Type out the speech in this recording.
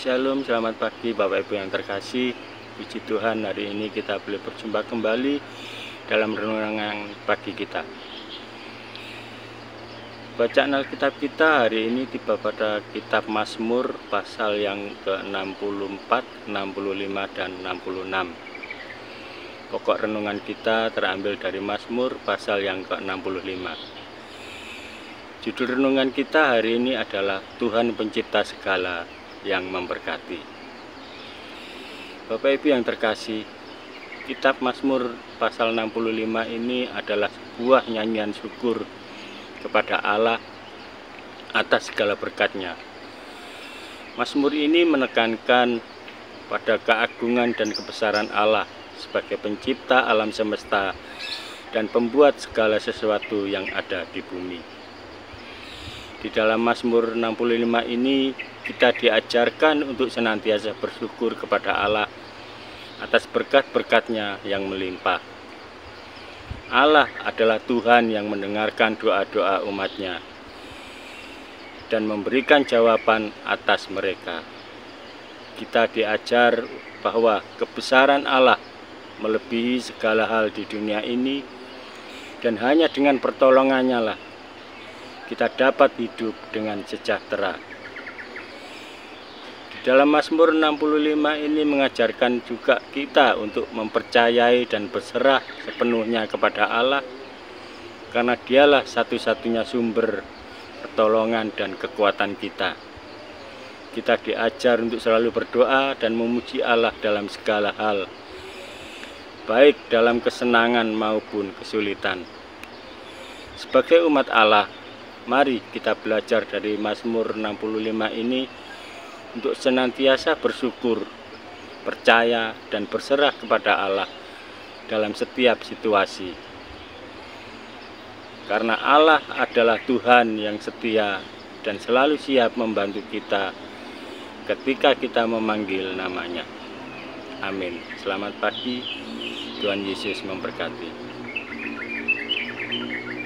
Shalom, selamat pagi Bapak Ibu yang terkasih. Puji Tuhan, hari ini kita boleh berjumpa kembali dalam renungan pagi kita. Bacaan Alkitab kita hari ini tiba pada kitab Mazmur pasal yang ke-64, 65, dan 66. Pokok renungan kita terambil dari Mazmur pasal yang ke-65. Judul renungan kita hari ini adalah Tuhan Pencipta Segala yang memberkati. Bapak Ibu yang terkasih, kitab Mazmur pasal 65 ini adalah sebuah nyanyian syukur kepada Allah atas segala berkat-Nya. Mazmur ini menekankan pada keagungan dan kebesaran Allah sebagai pencipta alam semesta dan pembuat segala sesuatu yang ada di bumi. Di dalam Mazmur 65 ini kita diajarkan untuk senantiasa bersyukur kepada Allah atas berkat-berkat-Nya yang melimpah. Allah adalah Tuhan yang mendengarkan doa-doa umat-Nya dan memberikan jawaban atas mereka. Kita diajar bahwa kebesaran Allah melebihi segala hal di dunia ini, dan hanya dengan pertolongan-Nya lah kita dapat hidup dengan sejahtera. Dalam Mazmur 65 ini mengajarkan juga kita untuk mempercayai dan berserah sepenuhnya kepada Allah, karena Dialah satu-satunya sumber pertolongan dan kekuatan kita. Kita diajar untuk selalu berdoa dan memuji Allah dalam segala hal, baik dalam kesenangan maupun kesulitan. Sebagai umat Allah, mari kita belajar dari Mazmur 65 ini untuk senantiasa bersyukur, percaya, dan berserah kepada Allah dalam setiap situasi. Karena Allah adalah Tuhan yang setia dan selalu siap membantu kita ketika kita memanggil nama-Nya. Amin. Selamat pagi, Tuhan Yesus memberkati.